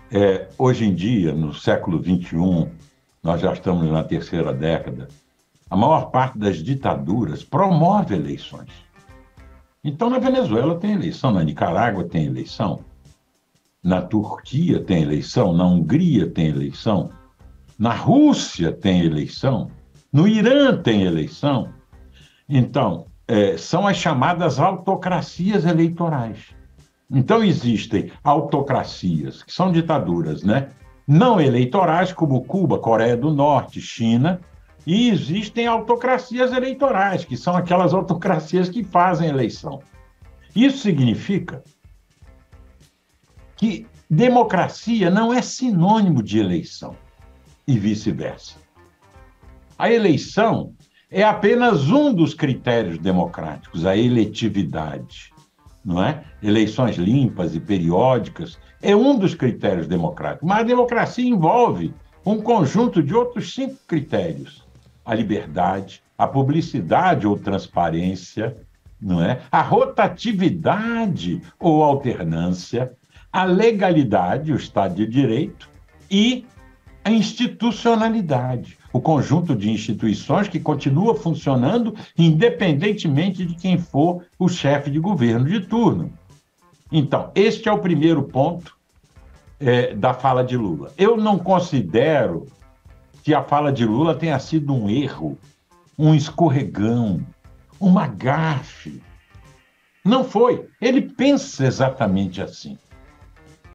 Hoje em dia, no século XXI, nós já estamos na terceira década, a maior parte das ditaduras promove eleições. Então, na Venezuela tem eleição, na Nicarágua tem eleição, na Turquia tem eleição, na Hungria tem eleição, na Rússia tem eleição, no Irã tem eleição. Então, são as chamadas autocracias eleitorais. Então, existem autocracias, que são ditaduras, né? Não eleitorais, como Cuba, Coreia do Norte, China, e existem autocracias eleitorais, que são aquelas autocracias que fazem eleição. Isso significa que democracia não é sinônimo de eleição, e vice-versa. A eleição é apenas um dos critérios democráticos, a eletividade, não é? Eleições limpas e periódicas é um dos critérios democráticos, mas a democracia envolve um conjunto de outros 5 critérios: a liberdade, a publicidade ou transparência, não é? A rotatividade ou alternância, a legalidade, o Estado de Direito, e a institucionalidade, o conjunto de instituições que continua funcionando independentemente de quem for o chefe de governo de turno. Então, este é o primeiro ponto da fala de Lula. Eu não considero que a fala de Lula tenha sido um erro, um escorregão, uma gafe. Não foi. Ele pensa exatamente assim.